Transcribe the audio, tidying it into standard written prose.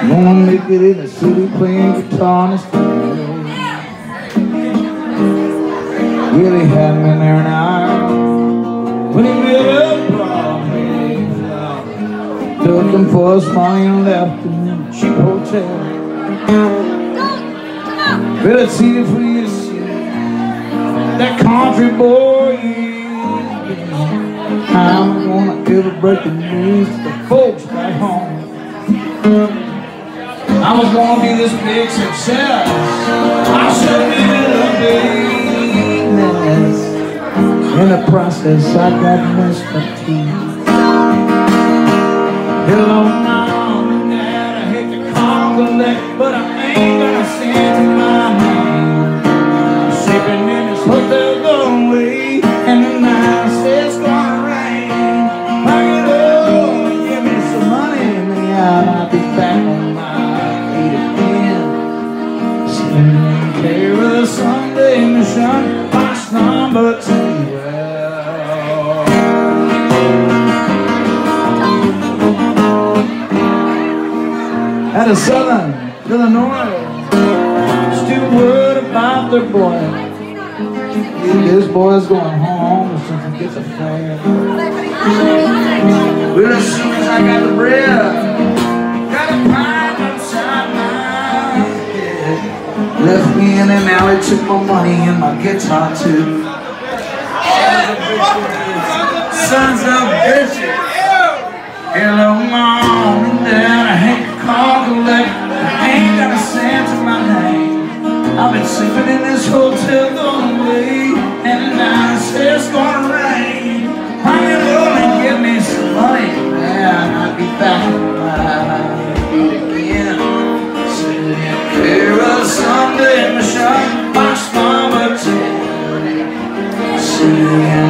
Gonna make it in the city playing guitar in the studio. Really had me there now. When he made up, brought me down. Took him for his money and left him in a cheap hotel. Well, it's easy for you to see that country boy is. I'm gonna ever break the news to the folks back home. I was gonna be this big success. I should be a big mess. In the process, I got messed up too. Hello, mom and dad, I hate to call collect, but I ain't gonna send to my name. I'm sleeping in this hotel going away, and the night says it's gonna rain. Pack it up and give me some money, and then I'll be back on my feet again. Taking care of the Sunday mission, box number 2. Out of Southern Illinois, still worried about their boy. This boy's going home as soon as he gets a fare. Well, as soon as I got the bread, got a pipe upside my head. Left me in an alley, took my money and my guitar too. Sons of bitches. Hello, mom and dad, I hate to call collect, I ain't got a cent to my name. I've been sleeping in this hotel going away, and the night says it's gonna rain. I'm gonna give me some money, and I'll be back on my feet again. Sitting in care of Sunday mission, box number 10. Sitting